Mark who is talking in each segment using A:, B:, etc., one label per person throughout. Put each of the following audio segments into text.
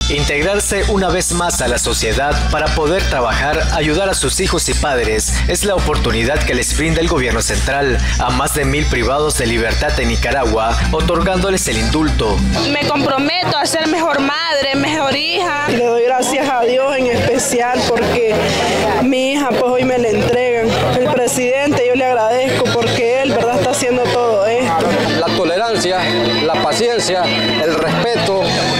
A: Integrarse una vez más a la sociedad para poder trabajar, ayudar a sus hijos y padres es la oportunidad que les brinda el gobierno central a más de 1000 privados de libertad en Nicaragua, otorgándoles el indulto.
B: Me comprometo a ser mejor madre, mejor hija.
C: Le doy gracias a Dios en especial porque mi hija pues hoy me la entregan. El presidente yo le agradezco porque él, verdad, está haciendo todo esto.
D: La tolerancia, la paciencia, el respeto,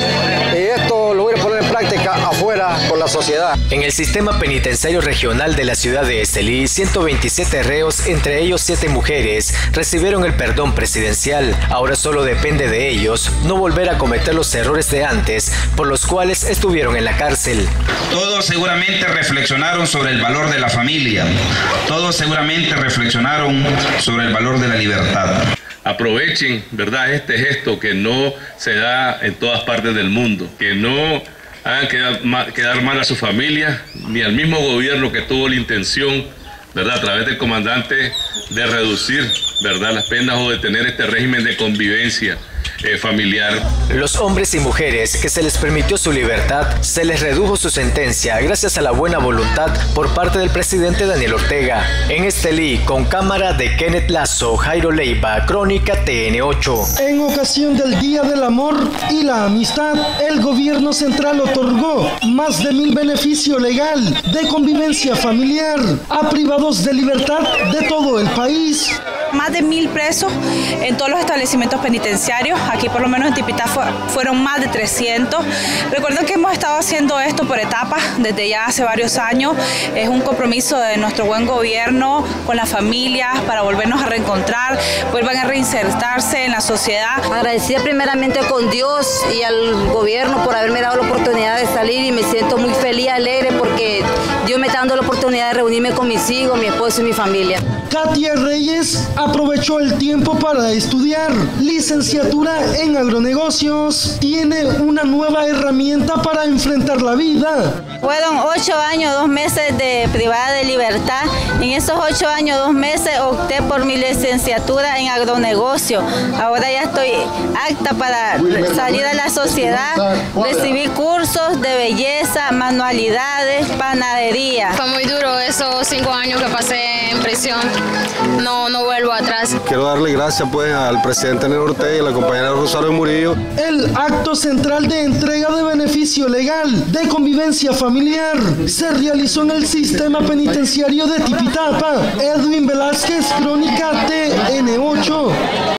D: y esto lo voy a poner en práctica afuera con la sociedad.
A: En el sistema penitenciario regional de la ciudad de Estelí, 127 reos, entre ellos 7 mujeres, recibieron el perdón presidencial. Ahora solo depende de ellos no volver a cometer los errores de antes por los cuales estuvieron en la cárcel.
E: Todos seguramente reflexionaron sobre el valor de la familia. Todos seguramente reflexionaron sobre el valor de la libertad.
F: Aprovechen, ¿verdad?, este gesto que no se da en todas partes del mundo, que no hagan quedar mal a su familia, ni al mismo gobierno que tuvo la intención, ¿verdad?, a través del comandante, de reducir, ¿verdad?, las penas o de tener este régimen de convivencia familiar.
A: Los hombres y mujeres que se les permitió su libertad, se les redujo su sentencia gracias a la buena voluntad por parte del presidente Daniel Ortega. En Estelí, con cámara de Kenneth Lazo, Jairo Leiva, Crónica TN8.
G: En ocasión del Día del Amor y la Amistad, el gobierno central otorgó más de 1000 beneficio legal de convivencia familiar a privados de libertad de todo el país.
B: Más de 1000 presos en todos los establecimientos penitenciarios. Aquí por lo menos en Tipitá fueron más de 300. Recuerden que hemos estado haciendo esto por etapas desde ya hace varios años. Es un compromiso de nuestro buen gobierno con las familias para volvernos a reencontrar, vuelvan a reinsertarse en la sociedad.
H: Agradecida primeramente con Dios y al gobierno por haberme dado la oportunidad de salir, y me siento muy feliz, alegre, porque Dios me está dando la oportunidad de reunirme con mis hijos, mi esposo y mi familia.
G: Katia Reyes aprovechó el tiempo para estudiar licenciatura en agronegocios. Tiene una nueva herramienta para enfrentar la vida.
H: Fueron 8 años, 2 meses de privada de libertad. En esos 8 años, 2 meses opté por mi licenciatura en agronegocio. Ahora ya estoy apta para salir a la sociedad, recibir cursos de belleza, manualidades, panadería.
I: Fue muy duro esos 5 años que pasé en prisión. No vuelvo atrás.
D: Quiero darle gracias pues al presidente Daniel Ortega y a la compañera Rosario Murillo.
G: El acto central de entrega de beneficio legal de convivencia familiar se realizó en el sistema penitenciario de Tipitapa. Edwin Velázquez, Crónica TN8.